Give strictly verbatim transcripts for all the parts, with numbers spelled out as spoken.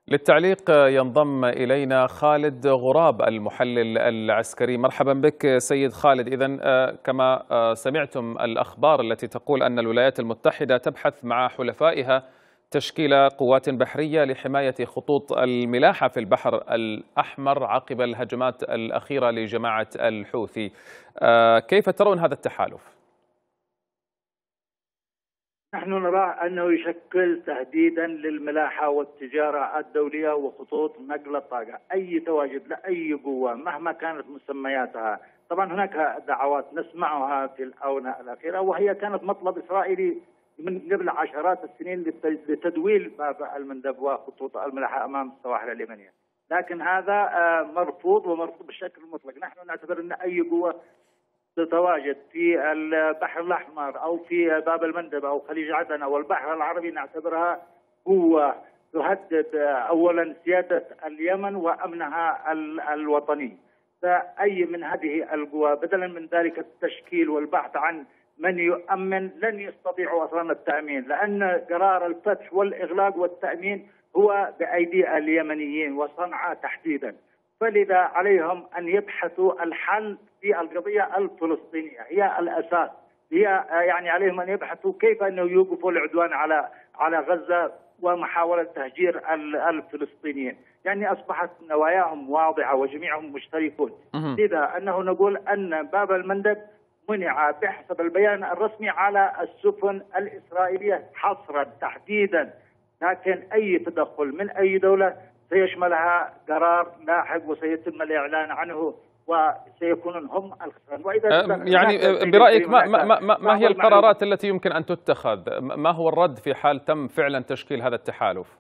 للتعليق ينضم إلينا خالد غراب المحلل العسكري. مرحبا بك سيد خالد. إذن كما سمعتم الأخبار التي تقول أن الولايات المتحدة تبحث مع حلفائها تشكيل قوات بحرية لحماية خطوط الملاحة في البحر الأحمر عقب الهجمات الأخيرة لجماعة الحوثي. كيف ترون هذا التحالف؟ نحن نرى أنه يشكل تهديدا للملاحة والتجارة الدولية وخطوط نقل الطاقة. أي تواجد لأي قوة مهما كانت مسمياتها، طبعا هناك دعوات نسمعها في الآونة الأخيرة وهي كانت مطلب إسرائيلي من قبل عشرات السنين لتدويل باب المندب وخطوط الملاحة أمام السواحل اليمنية، لكن هذا مرفوض ومرفوض بشكل مطلق. نحن نعتبر أن أي قوة تتواجد في البحر الأحمر أو في باب المندب أو خليج عدن أو البحر العربي نعتبرها قوة تهدد أولا سيادة اليمن وأمنها الوطني. فأي من هذه القوى بدلا من ذلك التشكيل والبحث عن من يؤمن لن يستطيعوا أصلا التأمين، لأن قرار الفتح والإغلاق والتأمين هو بأيدي اليمنيين وصنعاء تحديدا. فلذا عليهم أن يبحثوا الحل في القضية الفلسطينية، هي الأساس. هي يعني عليهم أن يبحثوا كيف أنه يوقفوا العدوان على على غزة ومحاولة تهجير الفلسطينيين. يعني أصبحت نواياهم واضحة وجميعهم مشتركون. لذا أنه نقول أن باب المندب منع بحسب البيان الرسمي على السفن الإسرائيلية حصرا تحديدا، لكن أي تدخل من أي دولة سيشملها قرار لاحق وسيتم الإعلان عنه وسيكونون هم الخسران. وإذا يعني برأيك ما, ما, ما, ما هي القرارات التي يمكن أن تتخذ؟ ما هو الرد في حال تم فعلا تشكيل هذا التحالف؟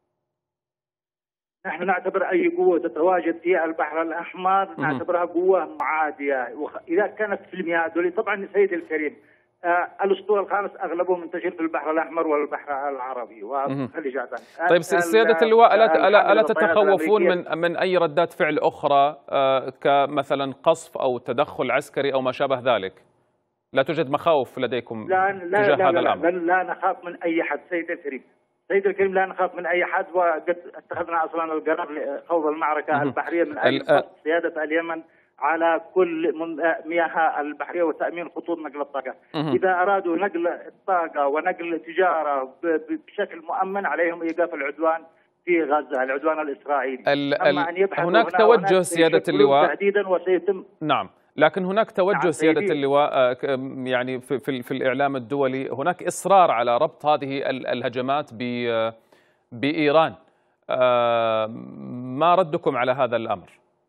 نحن نعتبر أي قوة تتواجد في البحر الأحمر نعتبرها قوة معادية إذا كانت في المياه الدولية. طبعا سيدي الكريم، آه الأسطول الخامس أغلبه منتشر في البحر الحر والبحر العربي وخليج عدن. طيب سيادة اللواء، ألا, ألا, ألا تتخوفون من من أي ردات فعل أخرى آه كمثلا قصف أو تدخل عسكري أو ما شابه ذلك؟ لا توجد مخاوف لديكم لا لا تجاه لا هذا لا الأمر؟ لا, لا نخاف من أي حد سيدي الكريم. سيد الكريم لا نخاف من أي حد، وقد اتخذنا أصلا القرار لخوض المعركة البحرية من أجل سيادة اليمن على كل مياه البحرية وتأمين خطوط نقل الطاقة. إذا أرادوا نقل الطاقة ونقل التجارة بشكل مؤمن عليهم إيقاف العدوان في غزة، العدوان الإسرائيلي. أما أن يبحثوا هناك توجه سيادة اللواء تهديدا وسيتم. نعم، لكن هناك توجه سيادة اللواء يعني في, في, في الإعلام الدولي، هناك إصرار على ربط هذه الهجمات بإيران. ما ردكم على هذا الأمر؟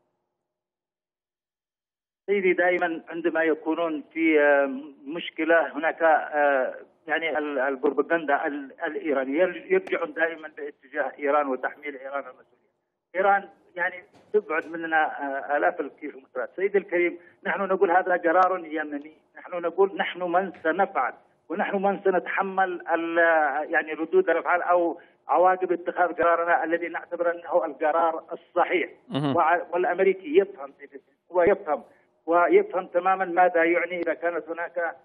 سيدي، دائما عندما يكونون في مشكلة هناك يعني البروباغندا الإيرانية يرجعون دائما باتجاه إيران وتحميل إيران المسؤولية. إيران يعني تبعد مننا آلاف الكيلومترات. سيدي الكريم، نحن نقول هذا قرار يمني، نحن نقول نحن من سنفعل ونحن من سنتحمل يعني ردود الأفعال أو عواقب اتخاذ قرارنا الذي نعتبر أنه القرار الصحيح. والأمريكي يفهم ويفهم ويفهم تماما ماذا يعني إذا كانت هناك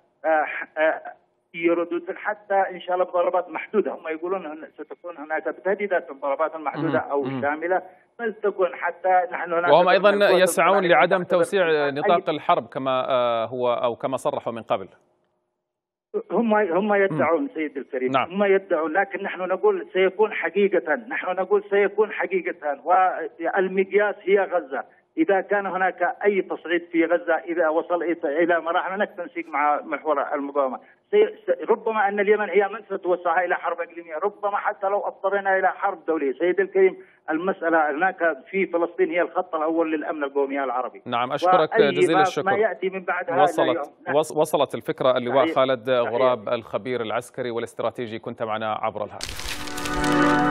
ردود، حتى إن شاء الله بضربات محدودة. هم يقولون ستكون هناك تهديدات بضربات محدودة أو شاملة، بل تكون حتى نحن هناك. وهم أيضا يسعون لعدم توسيع نطاق الحرب كما هو أو كما صرحوا من قبل. هم هم يدعون سيد الكريم. نعم. هم يدعون، لكن نحن نقول سيكون حقيقة، نحن نقول سيكون حقيقة، والمقياس هي غزة. إذا كان هناك أي تصعيد في غزة، إذا وصل إلى مراحل هناك تنسيق مع محور المقاومة، ربما أن اليمن هي من ستوسعها إلى حرب إقليمية، ربما حتى لو اضطرينا إلى حرب دولية. سيد الكريم، المسألة هناك في فلسطين هي الخط الأول للأمن القومي العربي. نعم، أشكرك جزيل الشكر. ما يأتي من بعدها وصلت وصلت الفكرة. اللواء خالد غراب الخبير العسكري والاستراتيجي كنت معنا عبر الهاتف.